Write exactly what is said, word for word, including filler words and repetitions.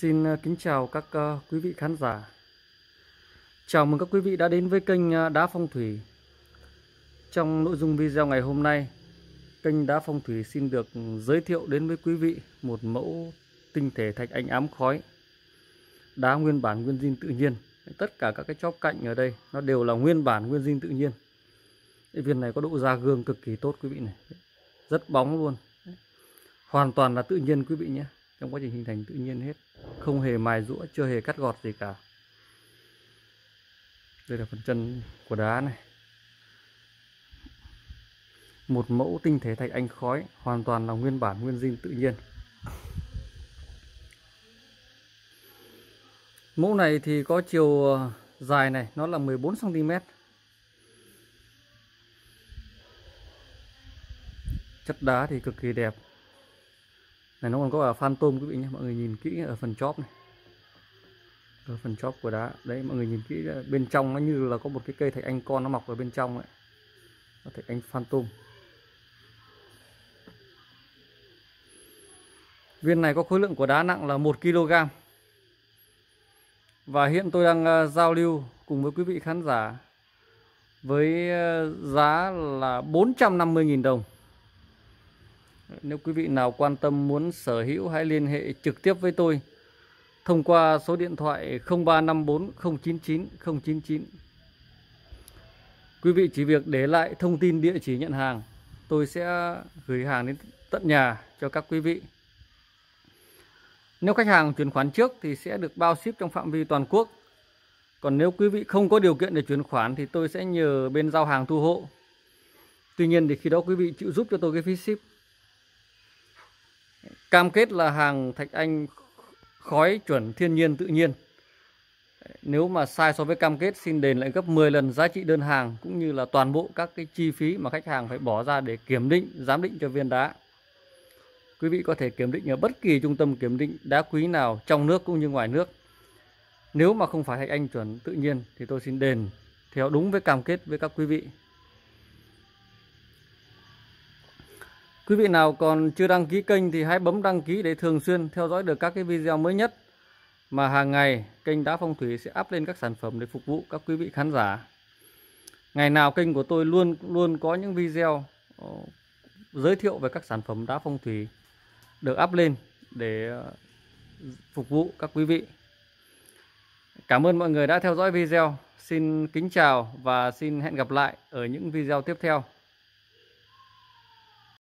Xin ờ, kính chào các ờ, quý vị khán giả. Chào mừng các quý vị đã đến với kênh ờ, Đá Phong Thủy. Trong nội dung video ngày hôm nay, kênh Đá Phong Thủy xin được giới thiệu đến với quý vị một mẫu tinh thể thạch anh ám khói, đá nguyên bản nguyên zin tự nhiên. Tất cả các cái chóp cạnh ở đây nó đều là nguyên bản nguyên zin tự nhiên. Cái viên này có độ ra gương cực kỳ tốt quý vị này, rất bóng luôn, hoàn toàn là tự nhiên quý vị nhé. Trong quá trình hình thành tự nhiên hết, không hề mài rũa, chưa hề cắt gọt gì cả. Đây là phần chân của đá này, một mẫu tinh thể thạch anh khói hoàn toàn là nguyên bản nguyên zin tự nhiên. Mẫu này thì có chiều dài này nó là mười bốn xăng ti mét. Chất đá thì cực kỳ đẹp. Này nó còn có ở phan tôm quý vị nhé, mọi người nhìn kỹ ở phần chóp này, ở phần chóp của đá đấy, mọi người nhìn kỹ bên trong nó như là có một cái cây thạch anh con nó mọc ở bên trong ấy, thạch anh phan tôm. Viên này có khối lượng của đá nặng là một ki lô gam. Và hiện tôi đang giao lưu cùng với quý vị khán giả với giá là bốn trăm năm mươi nghìn đồng. Nếu quý vị nào quan tâm muốn sở hữu, hãy liên hệ trực tiếp với tôi thông qua số điện thoại không ba năm bốn không chín chín không chín chín. Quý vị chỉ việc để lại thông tin địa chỉ nhận hàng, tôi sẽ gửi hàng đến tận nhà cho các quý vị. Nếu khách hàng chuyển khoản trước thì sẽ được bao ship trong phạm vi toàn quốc. Còn nếu quý vị không có điều kiện để chuyển khoản thì tôi sẽ nhờ bên giao hàng thu hộ. Tuy nhiên thì khi đó quý vị chịu giúp cho tôi cái phí ship. Cam kết là hàng thạch anh khói chuẩn thiên nhiên tự nhiên. Nếu mà sai so với cam kết, xin đền lại gấp mười lần giá trị đơn hàng, cũng như là toàn bộ các cái chi phí mà khách hàng phải bỏ ra để kiểm định, giám định cho viên đá. Quý vị có thể kiểm định ở bất kỳ trung tâm kiểm định đá quý nào trong nước cũng như ngoài nước. Nếu mà không phải thạch anh chuẩn tự nhiên thì tôi xin đền theo đúng với cam kết với các quý vị. Quý vị nào còn chưa đăng ký kênh thì hãy bấm đăng ký để thường xuyên theo dõi được các cái video mới nhất mà hàng ngày kênh Đá Phong Thủy sẽ up lên các sản phẩm để phục vụ các quý vị khán giả. Ngày nào kênh của tôi luôn luôn có những video giới thiệu về các sản phẩm đá phong thủy được up lên để phục vụ các quý vị. Cảm ơn mọi người đã theo dõi video. Xin kính chào và xin hẹn gặp lại ở những video tiếp theo.